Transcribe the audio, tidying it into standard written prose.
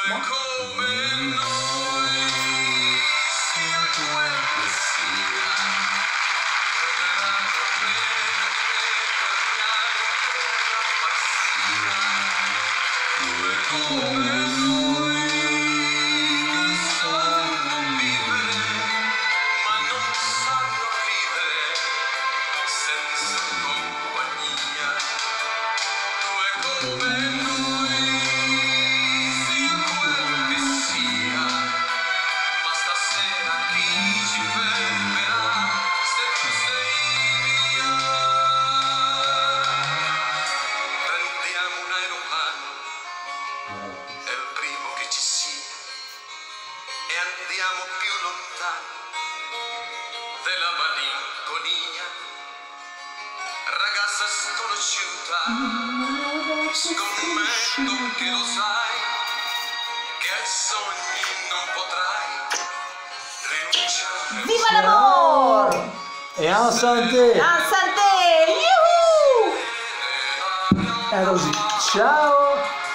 Andiamo più lontano della malinconia, ragazza sconosciuta, scommetto che lo sai, che ai sogni non potrai rinunciare. Viva l'amore! E a Santé! A Santé! Yuhu! È così, ciao!